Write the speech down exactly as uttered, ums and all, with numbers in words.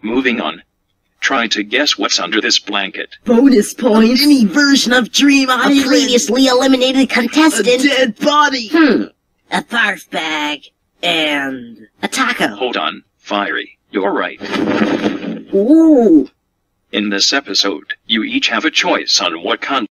Moving on. Try to guess what's under this blanket. Bonus points. Any version of Dream Island. A previously eliminated contestant. A dead body. Hmm. A barf bag. And a taco. Hold on, Fiery. You're right. Ooh. In this episode, you each have a choice on what content